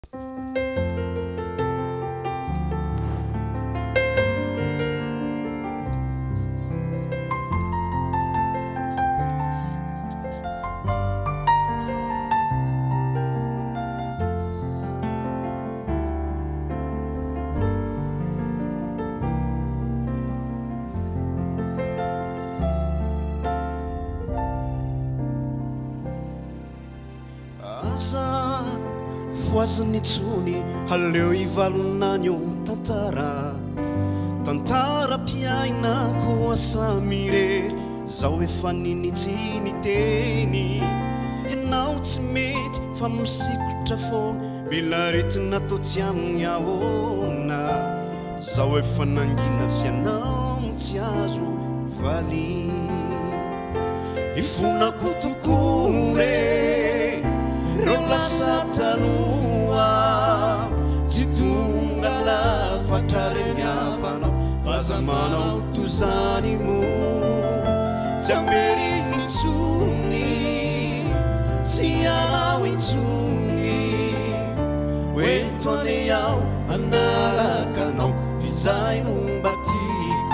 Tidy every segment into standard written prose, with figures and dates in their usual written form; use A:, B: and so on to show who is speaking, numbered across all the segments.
A: Aza voaziny tsony haleo ivalonanyo tantara piaina ko asamirery zao efa ninitsiny teny enao tsy mety fa misikotra foana mila retina atao tsy amin'ny ahoana zao efa nangina fianao tsy azo valy ifonako tokory reo lasa taloha tsy tonga lafatra reny afanao fazamanao tozany mo tsy ameriny intsony sy anao intsony oento ane ao anarakanao fizay no mba tiako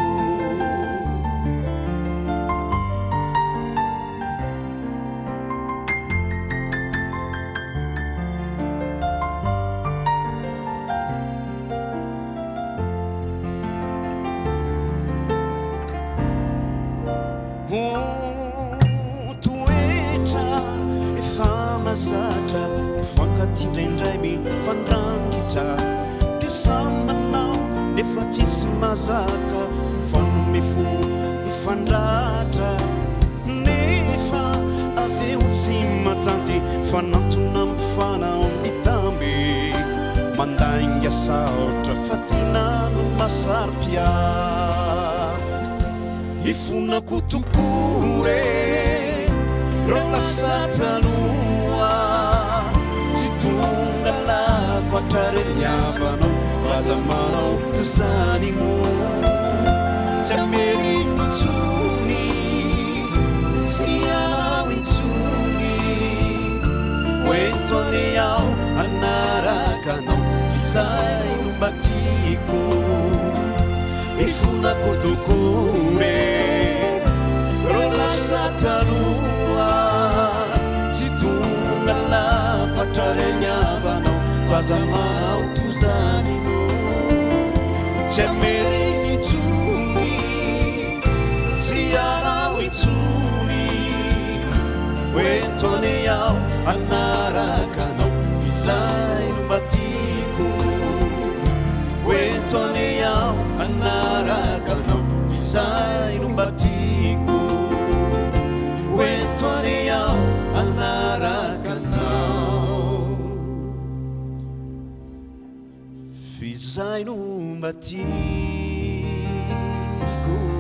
A: toetra efa mazatra mifankatindraindray mifandrangitra dia sambanao nefa tsisy mazaka fanome fo mifandratra nefa aveo tsy matanty fanantona mifanao mitamby mandainga saotra fatinano masaripia ifonako tokory reo lasa taloha tsy tonga lafatra reny afanao fazamanao tozany mo tsy ameriny intsony sy anao intsony oento ane ao anarakanao fizay no mba tiako ifonako tokory reo lasa taloha tsy tonga lafatra reny afanao fazamanao tozany no tsy ameriny intsony sy anao intsony oento ane ao anarakanao fizay no mba tiako oento ane ao anarakanao fizay no mba tiako oento ane ao anarakanao fizay no mba tiako